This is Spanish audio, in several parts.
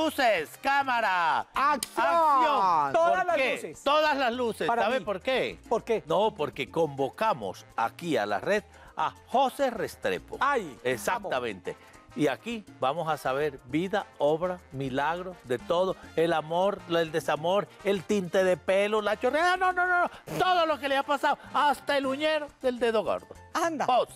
Luces, cámara. ¡Acción! Todas ¿Por las qué? luces. Todas las luces. Para ¿Sabe mí. por qué? ¿Por qué? No, porque convocamos aquí a la red a José Restrepo. ¡Ay! Exactamente. Y aquí vamos a saber vida, obra, milagros, de todo. El amor, el desamor, el tinte de pelo, la chorreada. No. Todo lo que le ha pasado. Hasta el uñero del dedo gordo. ¡Anda! José.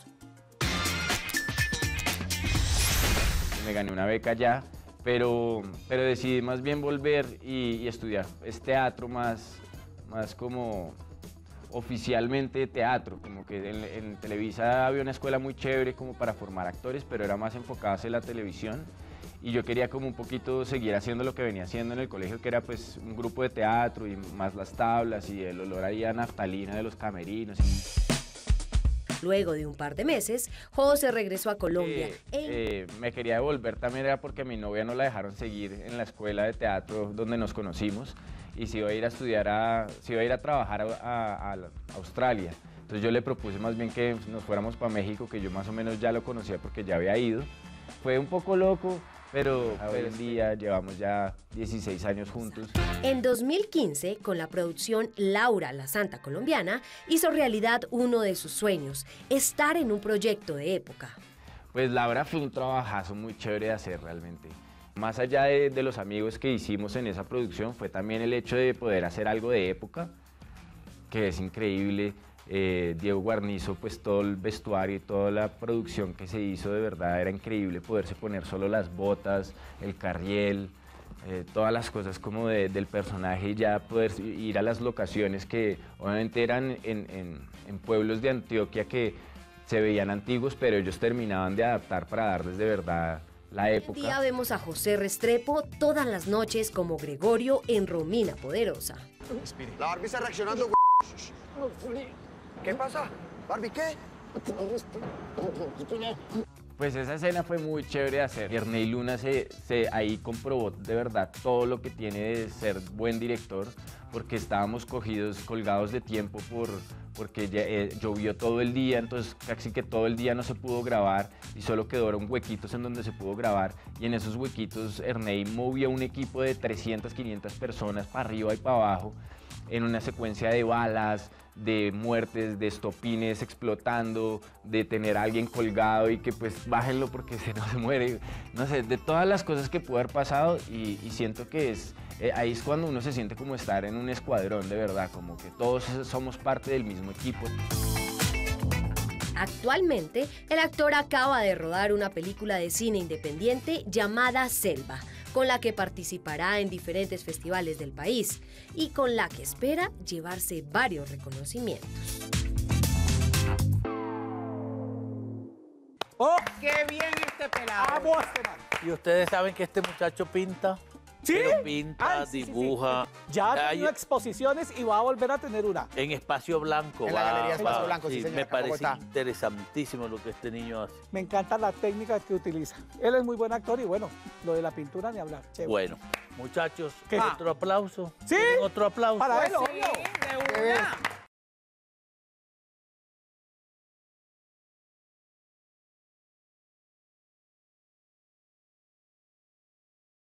Me gané una beca ya, pero decidí más bien volver y estudiar. Es teatro más como oficialmente teatro, como que en Televisa había una escuela muy chévere como para formar actores, pero era más enfocada hacia la televisión. Y yo quería como un poquito seguir haciendo lo que venía haciendo en el colegio, que era pues un grupo de teatro y más las tablas y el olor ahí a naftalina de los camerinos. Luego de un par de meses, José regresó a Colombia. Me quería devolver también era porque a mi novia no la dejaron seguir en la escuela de teatro donde nos conocimos y se iba a ir a estudiar, se iba a ir a trabajar a Australia. Entonces yo le propuse más bien que nos fuéramos para México, que yo más o menos ya lo conocía porque ya había ido. Fue un poco loco, pero hoy en día llevamos ya 16 años juntos. En 2015, con la producción Laura, la Santa Colombiana, hizo realidad uno de sus sueños, estar en un proyecto de época. Pues Laura fue un trabajazo muy chévere de hacer realmente. Más allá de los amigos que hicimos en esa producción, fue también el hecho de poder hacer algo de época, que es increíble. Diego Guarnizo, pues todo el vestuario y toda la producción que se hizo, de verdad era increíble poderse poner solo las botas, el carriel, todas las cosas como del personaje y ya poder ir a las locaciones que obviamente eran en pueblos de Antioquia que se veían antiguos, pero ellos terminaban de adaptar para darles de verdad la época. Hoy día vemos a José Restrepo todas las noches como Gregorio en Romina Poderosa. La Barbie está reaccionando, ¿Qué pasa? ¿Barbie qué? Pues esa escena fue muy chévere de hacer. Ernei Luna ahí comprobó de verdad todo lo que tiene de ser buen director, porque estábamos colgados de tiempo porque llovió todo el día, entonces casi que todo el día no se pudo grabar y solo quedaron huequitos en donde se pudo grabar, y en esos huequitos Ernei movió un equipo de 300, 500 personas para arriba y para abajo en una secuencia de balas, de muertes, de estopines explotando, de tener a alguien colgado y que pues bájenlo porque no se muere, no sé, de todas las cosas que pudo haber pasado y siento que ahí es cuando uno se siente como estar en un escuadrón de verdad, como que todos somos parte del mismo equipo. Actualmente, el actor acaba de rodar una película de cine independiente llamada Selva, con la que participará en diferentes festivales del país y con la que espera llevarse varios reconocimientos. ¡Oh! ¡Qué bien este pelado! ¡Amo a este man! Y ustedes saben que este muchacho pinta. ¿Sí? Pero pinta, Ay, sí, dibuja. Ya ha Hay- tenido exposiciones y va a volver a tener una. En Espacio Blanco. En la Galería Espacio Blanco, sí, señor, Me acá en parece Bogotá. interesantísimo lo que este niño hace. Me encanta la técnica que utiliza. Él es muy buen actor y bueno, lo de la pintura ni hablar. Chévere. Bueno, muchachos, ¿Qué? otro aplauso. ¿Sí? ¿Tienen otro aplauso? Para él, Sí, obvio. de una.